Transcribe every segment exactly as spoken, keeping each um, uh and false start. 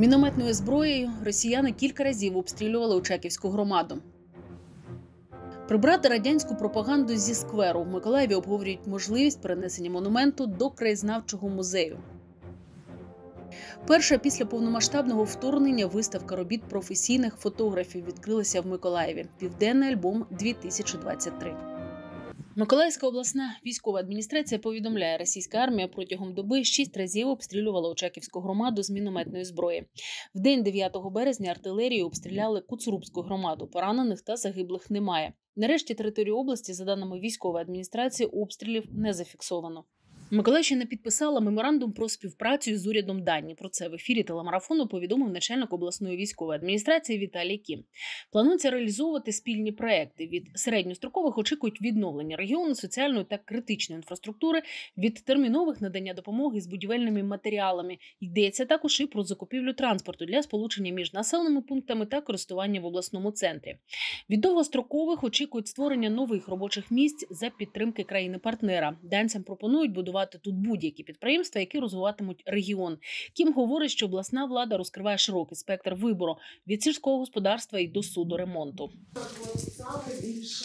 Мінометною зброєю росіяни кілька разів обстрілювали Очаківську громаду. Прибрати радянську пропаганду зі скверу. В Миколаєві обговорюють можливість перенесення монументу до краєзнавчого музею. Перша після повномасштабного вторгнення виставка робіт професійних фотографів відкрилася в Миколаєві. Південний альбом дві тисячі двадцять три. Миколаївська обласна військова адміністрація повідомляє, російська армія протягом доби шість разів обстрілювала Очаківську громаду з мінометної зброї. В день дев'ятого березня артилерією обстріляли Куцурубську громаду. Поранених та загиблих немає. Нарешті територію області, за даними військової адміністрації, обстрілів не зафіксовано. Миколаївщина підписала меморандум про співпрацю з урядом Данії. Про це в ефірі телемарафону повідомив начальник обласної військової адміністрації Віталій Кім. Планується реалізовувати спільні проекти. Від середньострокових очікують відновлення регіону, соціальної та критичної інфраструктури, від термінових надання допомоги з будівельними матеріалами. Йдеться також і про закупівлю транспорту для сполучення між населеними пунктами та користування в обласному центрі. Від довгострокових очікують створення нових робочих місць за підтримки країни-партнера. Данцям пропонують будувати тут будь-які підприємства, які розвиватимуть регіон. Кім говорить, що обласна влада розкриває широкий спектр вибору – від сільського господарства і до судоремонту. Саме більша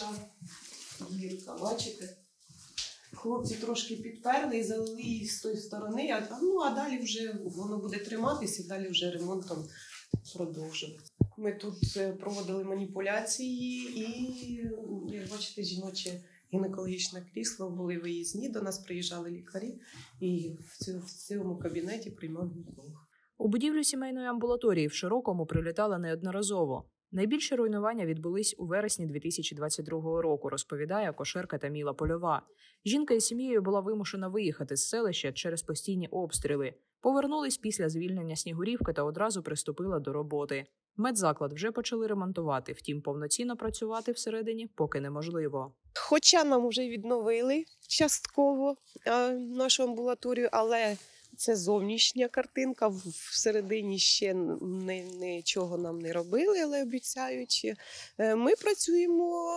гірка, бачите? Хлопці трошки підперли і залили її з тої сторони, а, ну, а далі вже воно буде триматися, і далі вже ремонтом продовжувати. Ми тут проводили маніпуляції і, як бачите, жіноче гінекологічне крісло, були виїзні, до нас приїжджали лікарі і в цьому кабінеті приймав гінеколог. У будівлю сімейної амбулаторії в Широкому прилітали неодноразово. Найбільші руйнування відбулись у вересні дві тисячі двадцять другого року, розповідає акушерка Таміла Польова. Жінка із сім'єю була вимушена виїхати з селища через постійні обстріли. Повернулись після звільнення Снігурівки та одразу приступила до роботи. Медзаклад вже почали ремонтувати, втім повноцінно працювати всередині поки неможливо. Хоча нам вже відновили частково а, нашу амбулаторію, але це зовнішня картинка, всередині ще не, нічого нам не робили, але обіцяють. Ми працюємо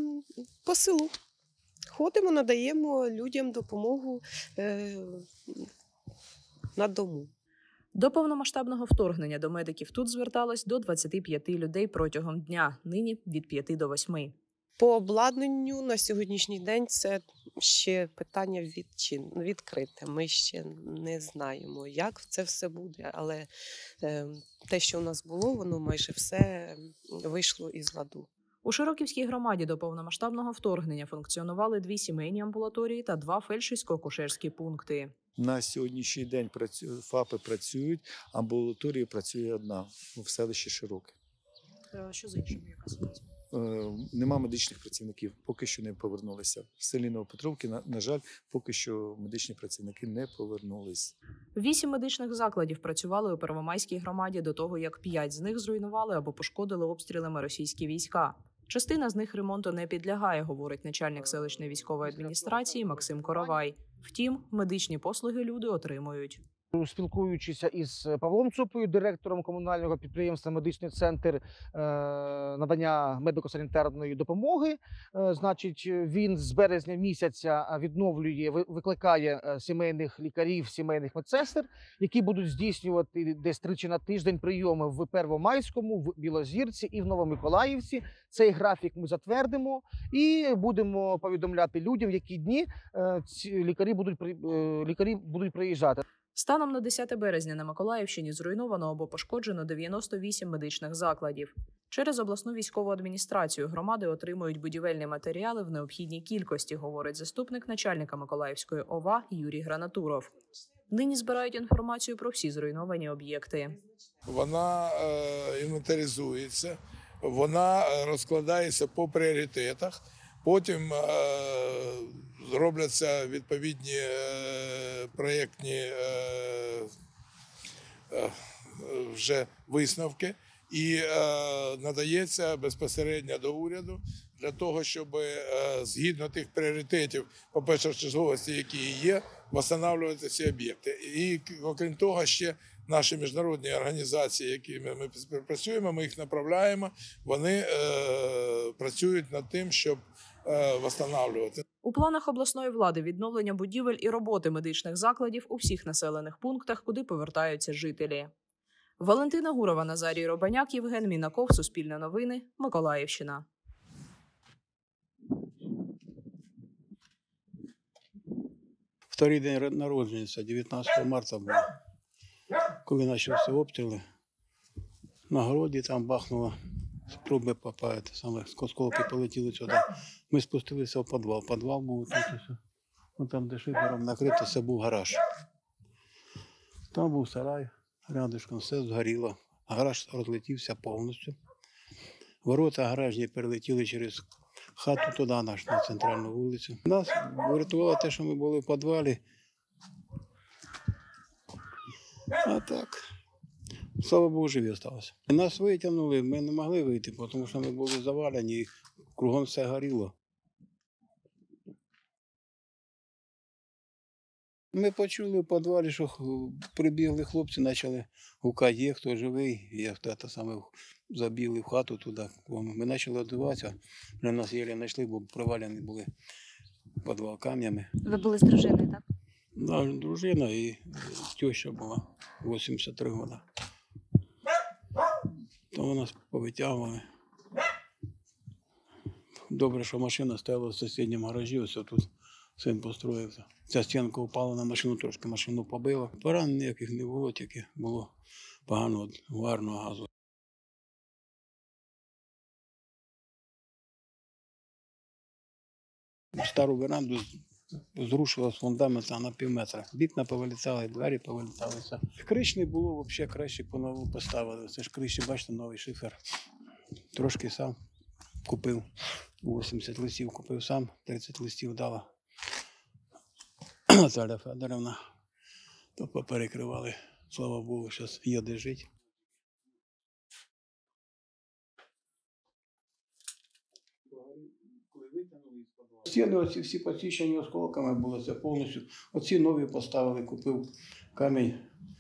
по селу, ходимо, надаємо людям допомогу е, на дому. До повномасштабного вторгнення до медиків тут зверталось до двадцяти п'яти людей протягом дня, нині від п'яти до восьми. По обладнанню на сьогоднішній день це ще питання відчин, відкрите. Ми ще не знаємо, як це все буде, але е, те, що у нас було, воно майже все вийшло із ладу. У Широківській громаді до повномасштабного вторгнення функціонували дві сімейні амбулаторії та два фельдшерсько-акушерські пункти. На сьогоднішній день ФАПи працюють, амбулаторія працює одна в селищі Широке. Що з іншими, яка ситуація? Нема медичних працівників, поки що не повернулися. В селі Новопетровки, на, на жаль, поки що медичні працівники не повернулись. Вісім медичних закладів працювали у Первомайській громаді до того, як п'ять з них зруйнували або пошкодили обстрілами російські війська. Частина з них ремонту не підлягає, говорить начальник селищної військової адміністрації Максим Коровай. Втім, медичні послуги люди отримують. Спілкуючися із Павлом Цупою, директором комунального підприємства «Медичний центр е, надання медико-санітарної допомоги», е, значить, він з березня місяця відновлює, викликає сімейних лікарів, сімейних медсестер, які будуть здійснювати десь тричі на тиждень прийоми в Первомайському, в Білозірці і в Новомиколаївці. Цей графік ми затвердимо і будемо повідомляти людям, в які дні е, ці лікарі будуть, е, лікарі будуть приїжджати. Станом на десяте березня на Миколаївщині зруйновано або пошкоджено дев'яносто вісім медичних закладів. Через обласну військову адміністрацію громади отримують будівельні матеріали в необхідній кількості, говорить заступник начальника Миколаївської ОВА Юрій Гранатуров. Нині збирають інформацію про всі зруйновані об'єкти. Вона е, інвентаризується, вона розкладається по пріоритетах, потім е, робляться відповідні е, проєктні е, е, вже висновки і е, надається безпосередньо до уряду для того, щоб е, згідно тих пріоритетів по першочерговості, які є, відновлювати ці об'єкти. І окрім того, ще наші міжнародні організації, якими ми співпрацюємо, ми їх направляємо, вони е, працюють над тим, щоб е, відновлювати. У планах обласної влади відновлення будівель і роботи медичних закладів у всіх населених пунктах, куди повертаються жителі. Валентина Гурова, Назарій Робаняк, Євген Мінаков, Суспільне новини, Миколаївщина. Вторий день народження, це дев'ятнадцятого марта було. Коли почалися обстріли, на городі там бахнуло, спроби попасти, саме осколки полетіли сюди. Ми спустилися в підвал. Підвал був тут усе. Вон там, де шифером накрито, це був гараж. Там був сарай, рядышком все згоріло. Гараж розлетівся повністю. Ворота гаражні перелетіли через хату туди, наш, на центральну вулицю. Нас врятувало те, що ми були в підвалі. А так, слава Богу, живі залишилися. Нас витягнули, ми не могли вийти, тому що ми були завалені, і кругом все горіло. Ми почули в підвалі, що прибігли хлопці, почали гукати, є хто живий, є хто саме забігли в хату туди. Ми почали відбиватися, для нас єлі знайшли, бо провалені були в підвал камнями. Ви були з дружиною, так? Да, дружина і теща була, вісімдесят три роки. То нас повитягували. Добре, що машина стояла в сусідньому гаражі, ось тут син построївся. Ця стінка впала на машину, трошки машину побила. Поран ніяких не було, тільки було погано від угарного газу. Стару веранду зрушила з фундамента на пів метра. Вікна повилітали, двері повиліталися. Криш не було, взагалі краще по-нову поставили. Це ж криші, бачите, новий шифер. Трошки сам купив. вісімдесят листів купив сам, тридцять листів дала Наталя Федорівна. То поперекривали. Слава Богу, зараз є де жити. Стіни оці всі посічені осколками були, це повністю. Оці нові поставили, купив камінь,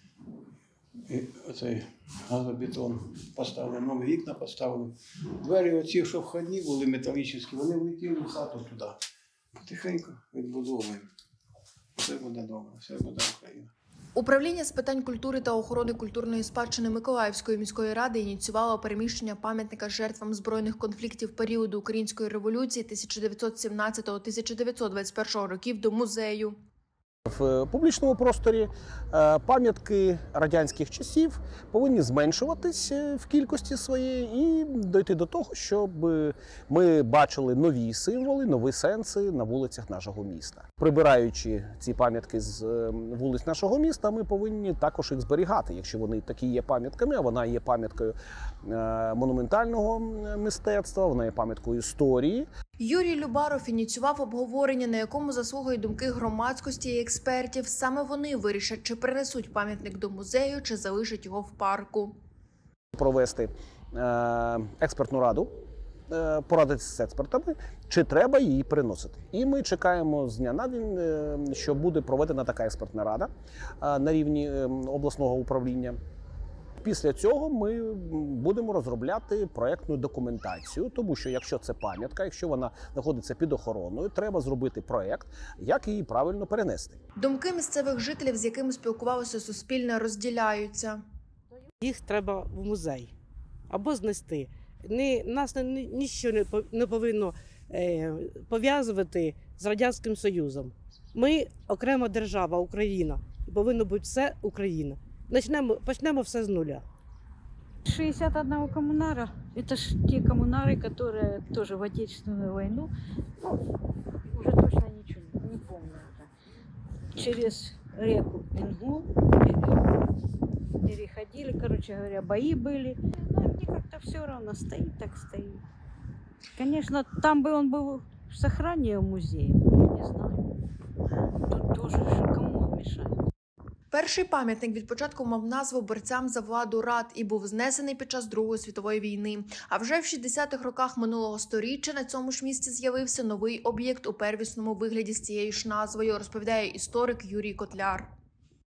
і оцей газобетон поставили, нові вікна поставили. Двері оці, що входні були металічні, вони влетіли в хату туди. Тихенько відбудовуємо. Все буде добре, все буде Україна. Управління з питань культури та охорони культурної спадщини Миколаївської міської ради ініціювало переміщення пам'ятника жертвам збройних конфліктів періоду Української революції тисяча дев'ятсот сімнадцятого - тисяча дев'ятсот двадцять першого років до музею. В публічному просторі пам'ятки радянських часів повинні зменшуватись в кількості своєї і дойти до того, щоб ми бачили нові символи, нові сенси на вулицях нашого міста. Прибираючи ці пам'ятки з вулиць нашого міста, ми повинні також їх зберігати, якщо вони такі є пам'ятками, а вона є пам'яткою монументального мистецтва, вона є пам'яткою історії. Юрій Любаров ініціював обговорення, на якому заслухають думки громадськості і експертів. Саме вони вирішать, чи перенесуть пам'ятник до музею, чи залишать його в парку. Провести експертну раду, порадитися з експертами, чи треба її переносити. І ми чекаємо з дня на день, що буде проведена така експертна рада на рівні обласного управління. Після цього ми будемо розробляти проєктну документацію, тому що якщо це пам'ятка, якщо вона знаходиться під охороною, треба зробити проєкт, як її правильно перенести. Думки місцевих жителів, з якими спілкувалося Суспільне, розділяються. Їх треба в музей або знести. Ні, нас нічого не повинно е, пов'язувати з Радянським Союзом. Ми окрема держава, Україна, і повинно бути все Україна. Начнемо, почнемо все з нуля. шестьдесят одного коммунара. Это ж те коммунары, которые тоже в Отечественную войну, ну, уже точно ничего не, не помню уже, через реку Ингул переходили, короче говоря, бои были. Ну, мне как-то все равно, стоит так стоит. Конечно, там бы он был в сохранении в музее, я не знаю. Тут тоже, кому он мешает. Перший пам'ятник від початку мав назву борцям за владу рад і був знесений під час Другої світової війни. А вже в шістдесятих роках минулого сторіччя на цьому ж місці з'явився новий об'єкт у первісному вигляді з цією ж назвою, розповідає історик Юрій Котляр.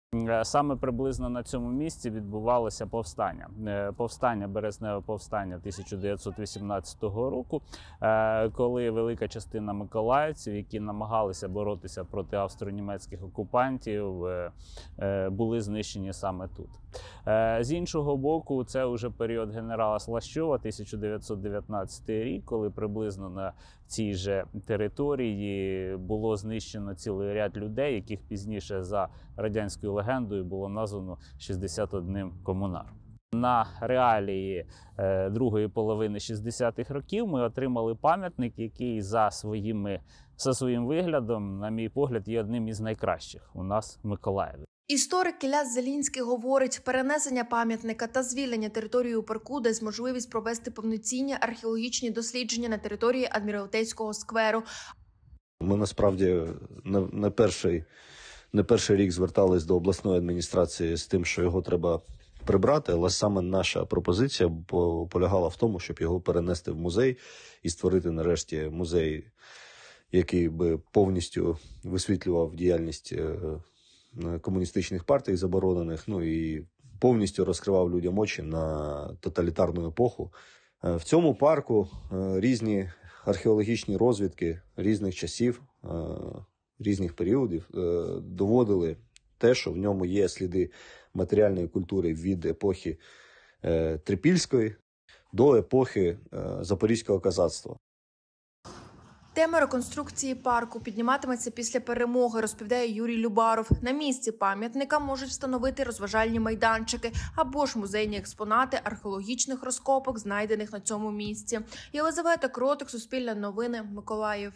Саме приблизно на цьому місці відбувалося повстання. Повстання, Березневе повстання тисяча дев'ятсот вісімнадцятого року, коли велика частина миколаївців, які намагалися боротися проти австро-німецьких окупантів, були знищені саме тут. З іншого боку, це вже період генерала Слащова, тисяча дев'ятсот дев'ятнадцятий рік, коли приблизно на цій же території було знищено цілий ряд людей, яких пізніше за радянською легендою було названо шістдесят одним комунаром. На реалії е, другої половини шістдесятих років ми отримали пам'ятник, який за, своїми, за своїм виглядом, на мій погляд, є одним із найкращих у нас в Миколаєві. Історик Ілля Зелінський говорить, перенесення пам'ятника та звільнення території у парку дасть можливість провести повноцінні археологічні дослідження на території Адміралтейського скверу. Ми насправді не, не, перший, не перший рік звертались до обласної адміністрації з тим, що його треба прибрати, але саме наша пропозиція полягала в тому, щоб його перенести в музей і створити нарешті музей, який би повністю висвітлював діяльність комуністичних партій заборонених, ну і повністю розкривав людям очі на тоталітарну епоху. В цьому парку різні археологічні розвідки різних часів, різних періодів доводили те, що в ньому є сліди матеріальної культури від епохи Трипільської до епохи Запорізького козацтва. Тема реконструкції парку підніматиметься після перемоги, розповідає Юрій Любаров. На місці пам'ятника можуть встановити розважальні майданчики або ж музейні експонати археологічних розкопок, знайдених на цьому місці. Єлизавета Кротик, Суспільне новини, Миколаїв.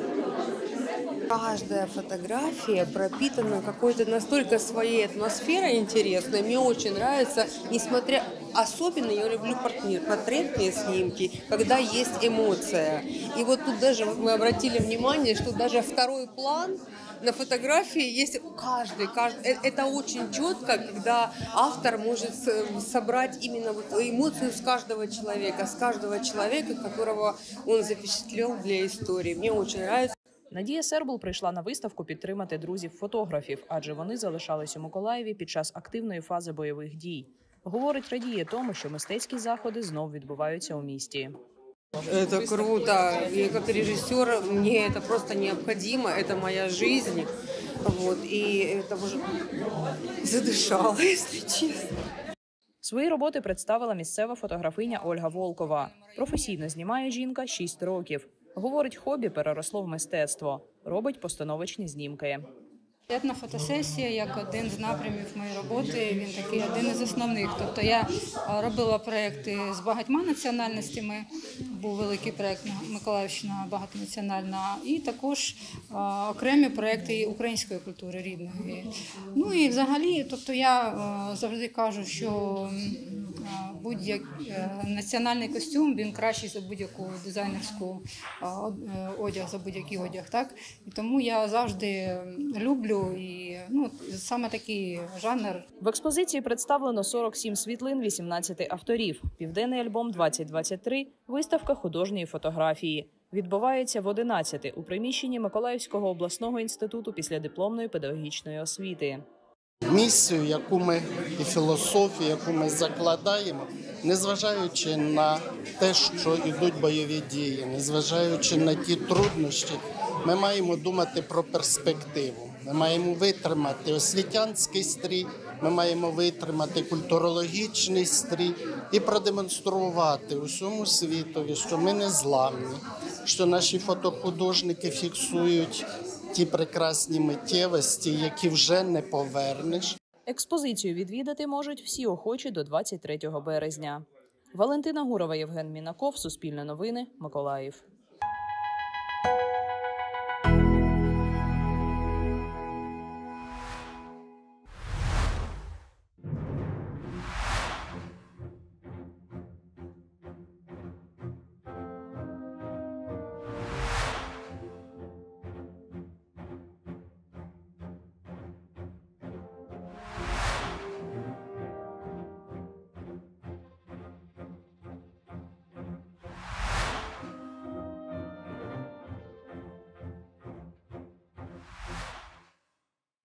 Каждая фотография пропитана какой-то настолько своей атмосферой интересной. Мне очень нравится, несмотря... Особенно я люблю портретные снимки, когда есть эмоция. И вот тут даже мы обратили внимание, что даже второй план на фотографии есть каждый. каждый. Это очень четко, когда автор может собрать именно вот эмоцию с каждого человека, с каждого человека, которого он запечатлел для истории. Мне очень нравится. Надія Сербул прийшла на виставку підтримати друзів-фотографів, адже вони залишались у Миколаєві під час активної фази бойових дій. Говорить, радіє тому, що мистецькі заходи знов відбуваються у місті. Это круто. И как режиссер мне это просто необходимо. Это моя жизнь. Вот. И это уже задышало, если честно. Свої роботи представила місцева фотографиня Ольга Волкова. Професійно знімає жінка шість років. Говорить, хобі переросло в мистецтво. Робить постановочні знімки. Етнофотосесія як один з напрямів моєї роботи, він такий один із основних. Тобто я робила проєкти з багатьма національностями, був великий проєкт Миколаївщина багатонаціональна, і також окремі проєкти української культури рідної. Ну і взагалі, тобто я завжди кажу, що будь-який національний костюм, він кращий за будь-яку дизайнерську одяг, за будь-який одяг, так? І тому я завжди люблю і ну, саме такий жанр. В експозиції представлено сорок сім світлин вісімнадцяти авторів. Південний альбом двадцять двадцять три – виставка художньої фотографії. Відбувається в одинадцяти у приміщенні Миколаївського обласного інституту післядипломної педагогічної освіти. Місію, яку ми і філософію, яку ми закладаємо, незважаючи на те, що йдуть бойові дії, незважаючи на ті труднощі, ми маємо думати про перспективу. Ми маємо витримати освітянський стрій, ми маємо витримати культурологічний стрій і продемонструвати усьому світові, що ми не зламні, що наші фотохудожники фіксують ті прекрасні миттєвості, які вже не повернеш. Експозицію відвідати можуть всі охочі до двадцять третього березня. Валентина Гурова, Євген Мінаков, Суспільне новини, Миколаїв.